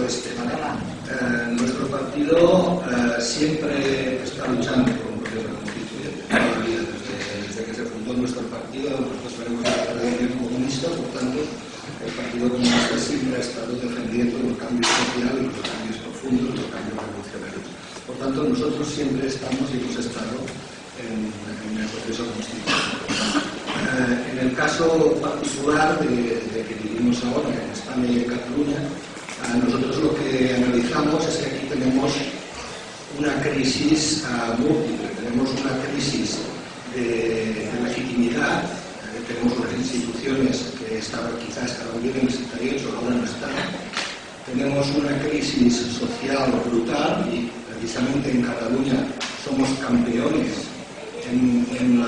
este. Nuestro partido siempre está luchando por un proceso constituyente. Desde que se fundó nuestro partido, nosotros venimos de la tradición comunista, por tanto, el Partido Comunista siempre ha estado defendiendo los cambios sociales, los cambios profundos, los cambios revolucionarios. Por tanto, nosotros siempre estamos y hemos estado en el proceso constituyente. En el caso particular de que vivimos ahora en España y en Cataluña, nosotros lo que analizamos es que aquí tenemos una crisis múltiple, tenemos una crisis de legitimidad, tenemos unas instituciones que quizás estaban bien en el 78, ahora no están, tenemos una crisis social brutal y precisamente en Cataluña somos campeones en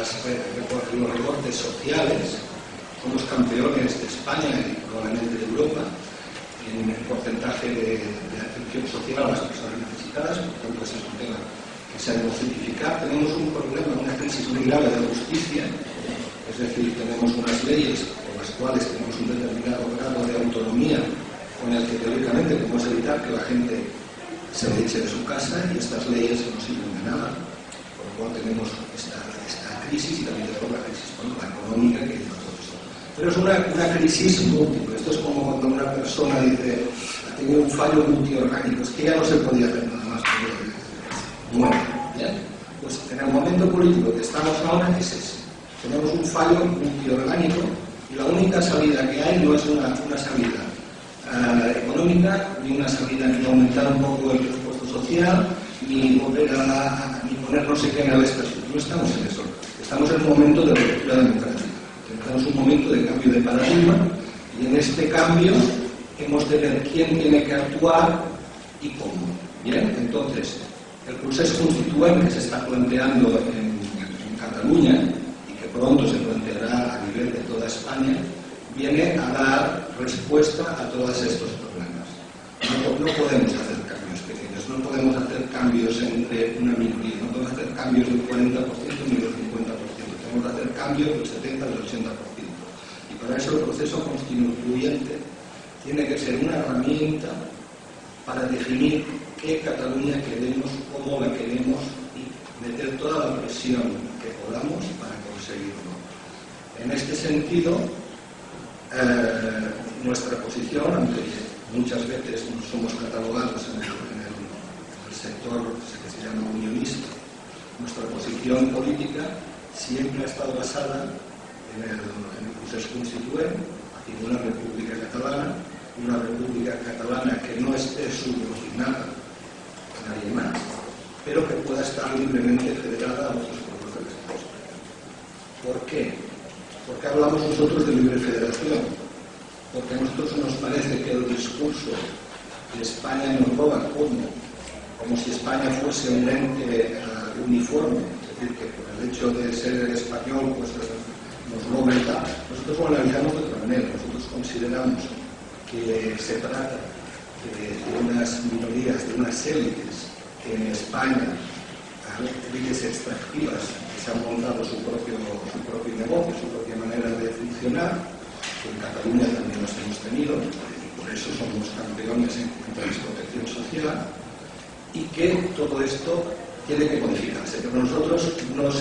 los recortes sociales, somos campeones de España y probablemente de Europa en el porcentaje de atención social a las personas necesitadas, por tanto ese es un tema que se ha de justificar. Tenemos un problema, una crisis muy grave de justicia, es decir, tenemos unas leyes por las cuales tenemos un determinado grado de autonomía con el que teóricamente podemos evitar que la gente se eche de su casa y estas leyes no sirven de nada. Por lo cual tenemos esta crisis y también tenemos la crisis la económica que lleva todo eso. Pero es una crisis múltiple. Esto es como cuando una persona dice ha tenido un fallo multiorgánico, es que ya no se podía hacer nada más. Bueno, ¿bien? Pues en el momento político que estamos ahora es ese. Tenemos un fallo multiorgánico y la única salida que hay no es una salida económica, ni una salida ni aumentar un poco el presupuesto social, ni volver ni poner no sé qué en el estatuto. No estamos en eso. Estamos en un momento de ruptura democrática. Estamos en un momento de cambio de paradigma y en este cambio hemos de ver quién tiene que actuar y cómo. Bien, entonces, el procés constituent que se está planteando en Cataluña y que pronto se planteará a nivel de toda España, viene a dar respuesta a todos estos problemas. No podemos hacer cambios pequeños, no podemos hacer cambios entre una minoría, no podemos hacer cambios del 40% ni del 50%, tenemos que hacer cambios del 70% al 80%. Y para eso el proceso constituyente tiene que ser una herramienta para definir qué Cataluña queremos, cómo la queremos y meter toda la presión que podamos para conseguirlo. En este sentido, nuestra posición, aunque muchas veces no somos catalogados en el sector que se llama unionista, nuestra posición política siempre ha estado basada en el proceso constituent, hacia una república catalana que no esté subordinada a nadie más, pero que pueda estar libremente federada a otros pueblos del Estado español. ¿Por qué? ¿Por qué hablamos nosotros de libre federación? Porque a nosotros nos parece que el discurso de España nos roba como si España fuese un ente uniforme, es decir, que por el hecho de ser español pues nos roba y tal. Nosotros lo analizamos de otra manera. Nosotros consideramos que se trata de unas minorías, de unas élites que en España, élites extractivas, que se han montado su propio negocio, su propia manera de funcionar, que en Cataluña también los hemos tenido, y por eso somos campeones en cuanto a la protección social, y que todo esto tiene que modificarse. Pero nosotros no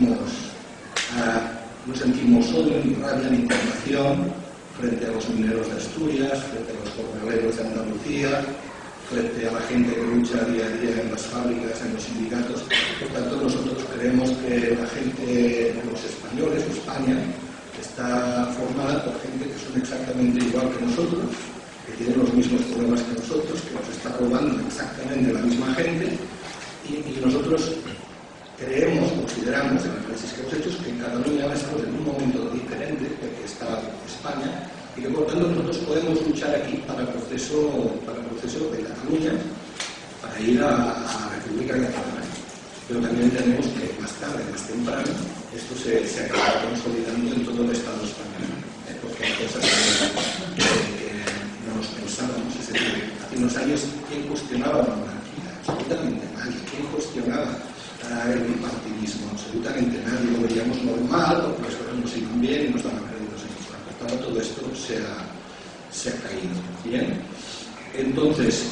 sentimos odio, ni rabia, ni indignación frente a los mineros de Asturias, frente a los jornaleros de Andalucía, frente a la gente que lucha día a día en las fábricas, en los sindicatos. Por tanto, nosotros creemos que la gente, los españoles, España, está formada por gente que son exactamente igual que nosotros, que tienen los mismos problemas que nosotros, que nos está robando exactamente la misma gente, y nosotros consideramos en el análisis que hemos hecho que en Cataluña ahora estamos en un momento diferente del que está España y que por tanto nosotros podemos luchar aquí para el proceso de Cataluña, para ir a la República Catalana. Pero también tenemos que más tarde, más temprano, esto se acabará consolidando en todo el Estado español, porque hay cosas que no nos pensábamos. Es decir, hace unos años, ¿quién cuestionaba la monarquía? Absolutamente nadie. ¿Quién cuestionaba el bipartidismo? Absolutamente nadie. Lo veíamos normal, porque las cosas nos iban bien y nos daban créditos en nuestra. Por tanto, todo esto se ha caído. Bien. Entonces,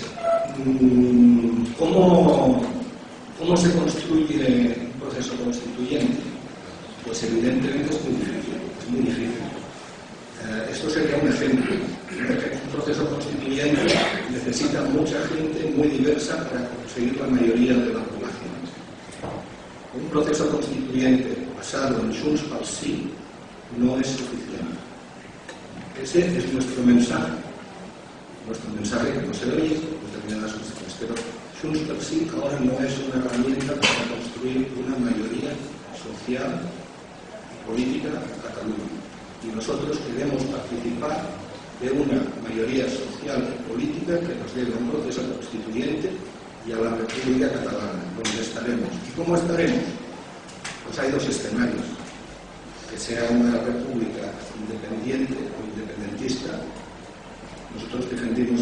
¿cómo se construye un proceso constituyente? Pues evidentemente es muy difícil. Esto sería un ejemplo. Un proceso constituyente necesita mucha gente muy diversa para conseguir la mayoría de la población. Un proceso constituyente basado en Junts pel Sí no es suficiente. Ese es nuestro mensaje. Nuestro mensaje que no se oye en determinadas cuestiones, pero Junts pel Sí ahora no es una herramienta para construir una mayoría social y política en Cataluña. Y nosotros queremos participar de una mayoría social y política que nos lleve a un proceso constituyente y a la República Catalana, donde estaremos. ¿Y cómo estaremos? Pues hay dos escenarios. Que sea una república independiente o independentista. Nosotros defendimos,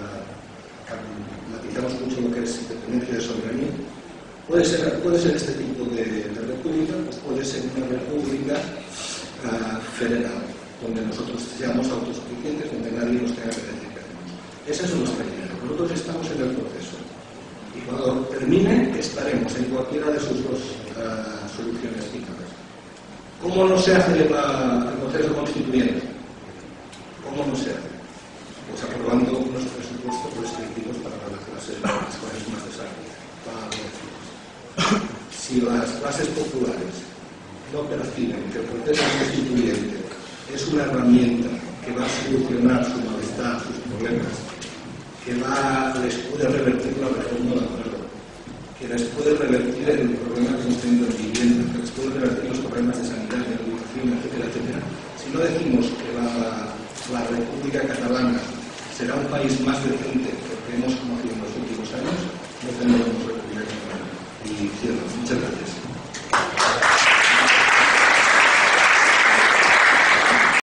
matizamos mucho lo que es independencia de soberanía. Puede ser este tipo de república, pues puede ser una república federal, donde nosotros seamos autosuficientes, donde nadie nos tenga que decir que hacemos. Esa es nuestra idea. Nosotros estamos en el proceso. Y cuando termine, estaremos en cualquiera de sus dos soluciones finales. ¿Cómo no se hace el proceso constituyente? ¿Cómo no se hace? Pues aprobando unos presupuestos restrictivos para las clases más desarrolladas. Si las clases populares no perciben que el proceso constituyente es una herramienta que va a solucionar su malestar, sus problemas, que les puede revertir la reforma laboral, que les puede revertir el problema que hemos tenido en vivienda, que les puede revertir los problemas de sanidad, de educación, etcétera, etcétera. Si no decimos que la República Catalana será un país más decente que hemos conocido en los últimos años, no tenemos